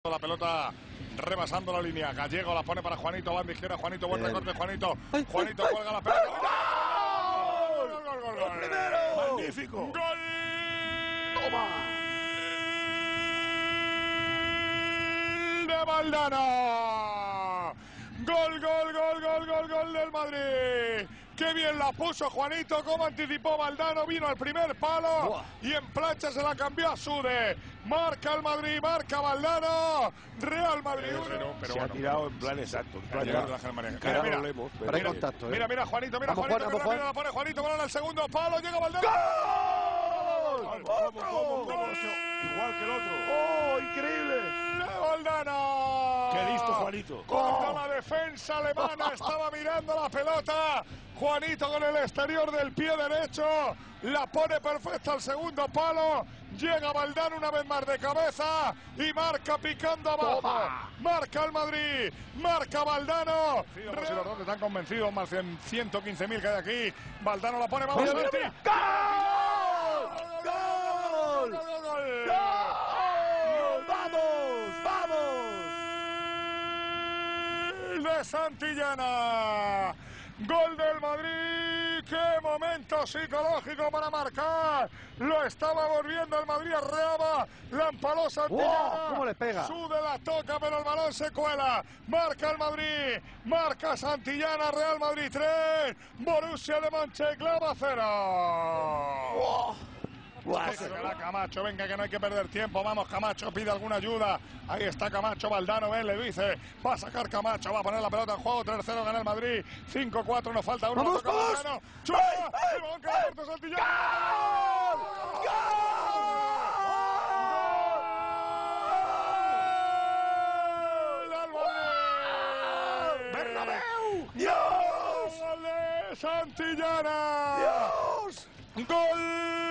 La pelota rebasando la línea. Gallego la pone para Juanito, banda izquierda. Juanito, buen recorte. Juanito cuelga la pelota. ¡Gol! ¡Primero! ¡Magnífico! ¡Gol! ¡Toma! ¡De Valdano! ¡Gol del Madrid! ¡Qué bien la puso Juanito! ¡Cómo anticipó Valdano! Vino al primer palo. ¡Buah! Y en plancha se la cambió a Sude. Marca el Madrid, marca Valdano. Real Madrid 1. Pero se ha tirado en plan exacto. Mira, Juanito, mira Juanito, que rápido la pone Juanito, balón al segundo palo, llega Valdano. ¡Gol! Igual que el otro. ¡Oh, increíble! Valdano. ¡Qué listo, Juanito! Corta la defensa alemana, estaba mirando la pelota. Juanito con el exterior del pie derecho, la pone perfecta al segundo palo. Llega Valdano una vez más de cabeza y marca picando abajo. ¡Toma! Marca el Madrid, marca Valdano. Si los dos están convencidos, más de 115.000 que hay aquí. Valdano la pone, vamos a ver. ¡Gol! ¡Gol! ¡Vamos! De Santillana. Gol del Madrid. ¡Qué momento psicológico para marcar! Lo estaba volviendo el Madrid, arreaba, la empaló Santillana. ¡Wow! ¿Cómo le pega? Sude, la toca, pero el balón se cuela. Marca el Madrid, marca Santillana, Real Madrid 3, Borussia de Mönchengladbach 0. ¡Wow! Camacho, venga que no hay que perder tiempo. Vamos, Camacho pide alguna ayuda. Ahí está Camacho, Valdano, ven, le dice. Va a sacar Camacho, va a poner la pelota en juego. 3-0 gana el Madrid. 5-4, nos falta uno. ¡Vamos, vamos! ¡Chua! ¡El balón que corta Santillana! ¡Gol! ¡Bernabéu! ¡Dios! ¡Gol de Santillana! ¡Dios! ¡Gol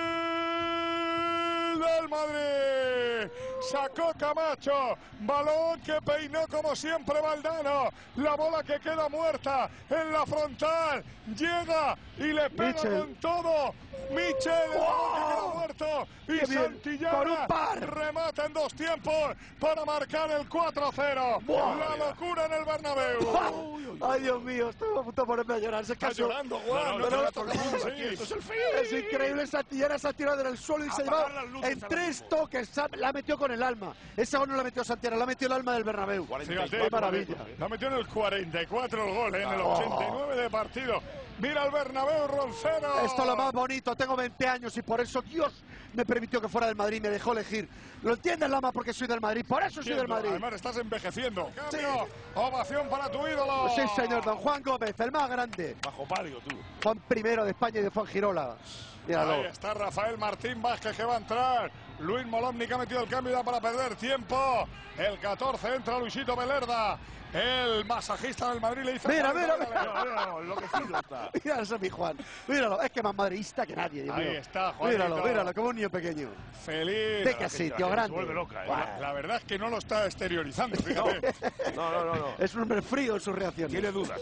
del Madrid! Sacó Camacho, balón que peinó como siempre Valdano, la bola que queda muerta en la frontal, llega y le pega con todo. Michel, el balón que queda muerto, y Santillana remata en dos tiempos para marcar el 4-0. La locura en el Bernabéu. Ay, Dios mío, estoy a punto de ponerme a llorar. Está llorando, Juan. Esto es el fin. Es increíble. Santillana se ha tirado en el suelo y se lleva en 3 toques. La metió con el alma. Esa gol no la metió Santillana, la metió el alma del Bernabéu. ¡Qué maravilla! La metió en el 44 el gol, en el 89 de partido. Mira el Bernabéu, Roncero. Esto es lo más bonito. Tengo 20 años y por eso Dios me permitió que fuera del Madrid, me dejó elegir. ¿Lo entiendes, Lama? Porque soy del Madrid. Por eso soy del Madrid. Además estás envejeciendo. Cambio. Ovación para tu ídolo. Sí, señor. Don Juan Gómez, el más grande. Bajo palio, tú. Juan I de España y de Fuengirola. Míralo. Ahí está Rafael Martín Vázquez que va a entrar. Luis Molomni que ha metido el cambio ya para perder tiempo. El 14 entra Luisito Velerda. El masajista del Madrid le dice... Mira. Enloquecido está. Mira eso, mi Juan. Míralo, es que más madridista que nadie. Dios mío. Ahí está, Juanito. Míralo, como un niño pequeño. Feliz. ¿De qué sitio grande? Se vuelve loca, La verdad es que no lo está exteriorizando, fíjate. No. Es un hombre frío en sus reacciones. Tiene dudas.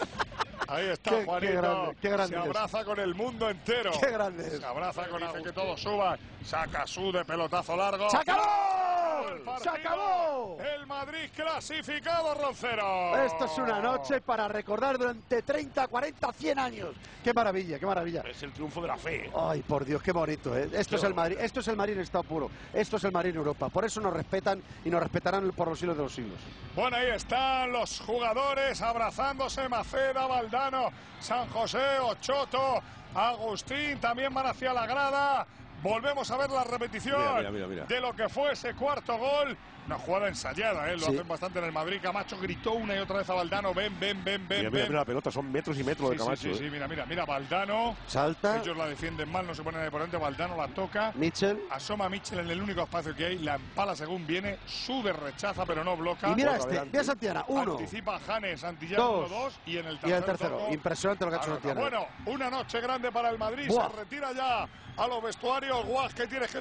Ahí está Juanito. Qué grande se abraza con el mundo entero. Qué grande es. Se abraza con hace que todos suban. Saca su de pelotazo largo. ¡Se acabó! ¡Se acabó! El Madrid clasificado, Roncero. Esto es una noche para recordar durante 30, 40, 100 años. ¡Qué maravilla, qué maravilla! Es el triunfo de la fe. Ay, por Dios, qué bonito, ¿eh? Esto es el Madrid. Esto es el Madrid en estado puro. Esto es el Madrid en Europa. Por eso nos respetan y nos respetarán por los siglos de los siglos. Bueno, ahí están los jugadores abrazándose. Maceda, Valdano, San José, Ochoto, Agustín, también van hacia la grada. Volvemos a ver la repetición mira. de lo que fue ese cuarto gol. Una jugada ensayada, lo hacen bastante en el Madrid. Camacho gritó una y otra vez a Valdano, ven. Mira la pelota, son metros y metros de Camacho. Sí, mira, Valdano. Salta. Ellos la defienden mal, no se ponen de por delante. Valdano la toca. Michel. Asoma Michel en el único espacio que hay, la empala según viene, sube, rechaza, pero no bloca. Y mira mira Santillana, 1. Anticipa Janes, Santillana 1-2 y en el tercero. Impresionante lo que ha hecho Santillana. Bueno, una noche grande para el Madrid. Se retira ya a los vestuarios. Guas que tiene que